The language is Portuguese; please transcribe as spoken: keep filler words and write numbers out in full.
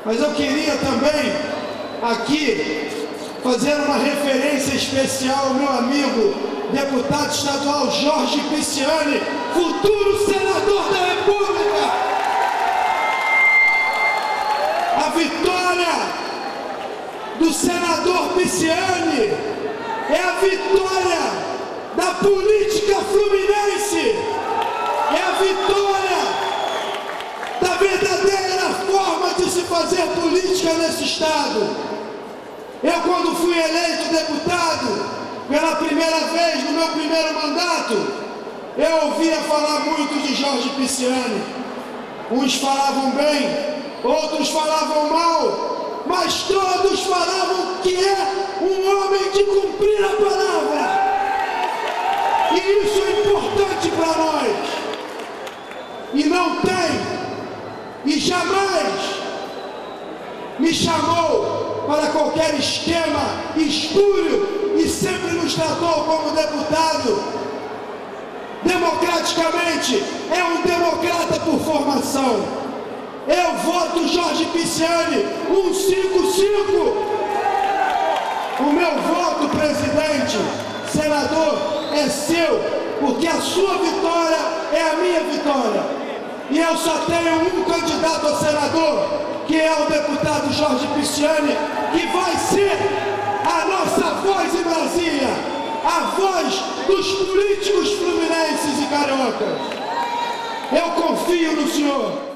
Mas eu queria também aqui fazer uma referência especial ao meu amigo deputado estadual Jorge Pisciani, futuro senador da República. A vitória do senador Pisciani é a vitória da política fluminense, é a vitória da verdadeira forma de se fazer política nesse estado. Eu, quando fui eleito deputado, pela primeira vez no meu primeiro mandato, eu ouvia falar muito de Jorge Pisciani. Uns falavam bem, outros falavam mal, mas todos falavam que é um homem de cumprir a palavra. E isso é importante para nós. E não tem, e jamais me chamou para qualquer esquema espúrio e sempre nos tratou como deputado. Democraticamente, é um democrata por formação. Eu voto Jorge Pisciani, cento e cinquenta e cinco. O meu voto, presidente, senador, é seu, porque a sua vitória é a minha vitória. E eu só tenho um candidato a senador, que é o deputado Jorge Pisciani, que vai ser a nossa voz em Brasília, a voz dos políticos fluminenses e cariocas. Eu confio no senhor.